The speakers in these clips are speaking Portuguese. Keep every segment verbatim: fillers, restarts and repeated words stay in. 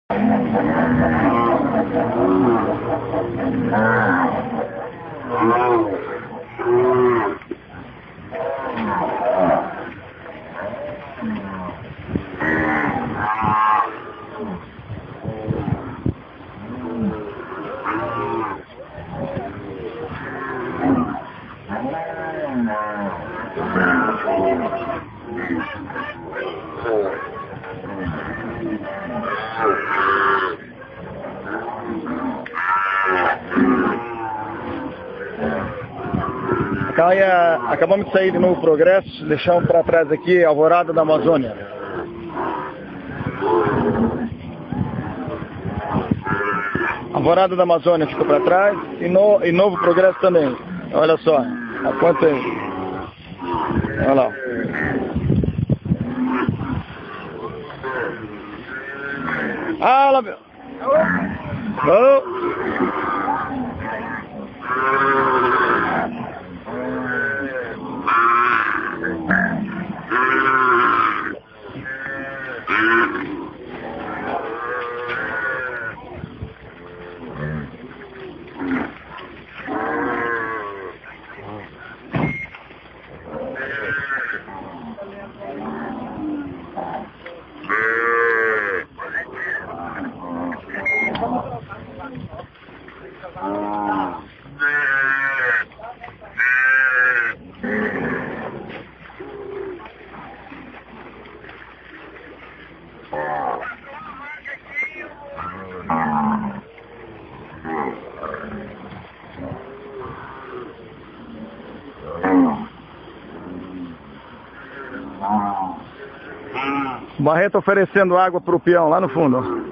Então, aí, a, acabamos de sair de Novo Progresso, deixamos para trás aqui Alvorada da Amazônia. Alvorada da Amazônia ficou para trás e, no, e Novo Progresso também. Olha só, a quanto aí. Olha lá. Ah, lá, meu. Oh. Barreto oferecendo água para o peão lá no fundo.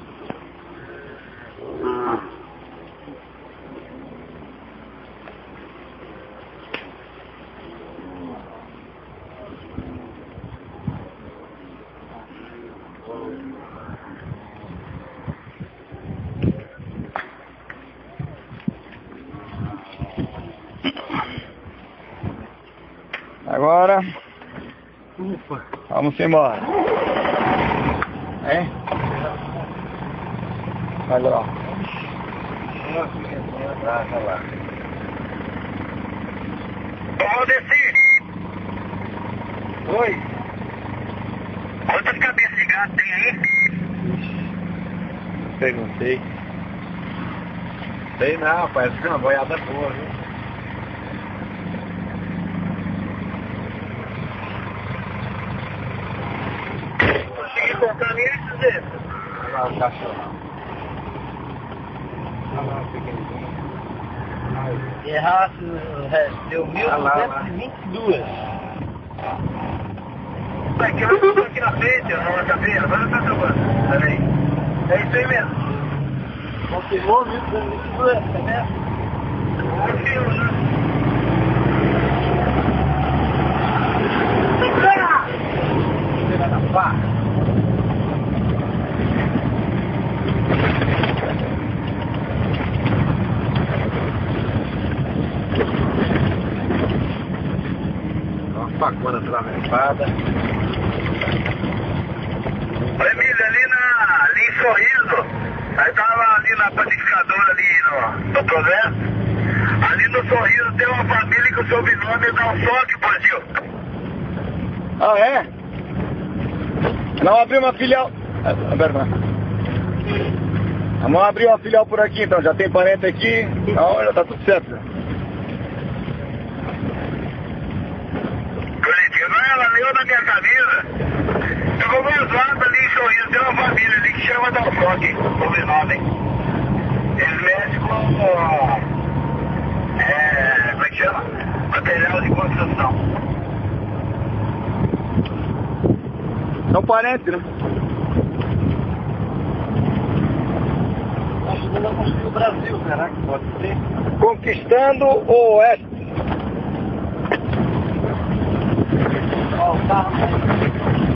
Agora vamos embora. É? Vai lá. Ô, Desi! Oi! Quantas cabeças de gato tem aí? Perguntei. Sei não, parece que é uma boiada boa, viu? Consegui comprar nem esses desses. Olha lá o cachorro. Olha lá o pequenininho. Errasse, deu mil duzentos e vinte e dois. Isso aqui, eu estou aqui na frente, eu não acabei, agora está acabando. Pera aí. É isso aí mesmo. Confirmou mil duzentos e vinte e dois, tá vendo? Confirmo, né? Pegar na faca. Facona atravessada. Emílio, ali, na, ali em Sorriso, aí tava ali na panificadora ali no, no Progresso, ali no Sorriso tem uma família que o sobrenome é Dalsoque, Brasil. Ah, é? Não abriu uma filial. Ah, perdão. Vamos abrir uma filial por aqui então, já tem parente aqui, então já tá tudo certo. Ela leu na minha camisa. Eu vou mais lado ali em Sorriso, tem uma família ali que chama Dalsoque, sobrenome. Eles mexem com, é, como é que chama? Material de construção. São parentes, né? Ajudando a construir o Brasil, será que pode ser? Conquistando o Oeste. Ó, o carro.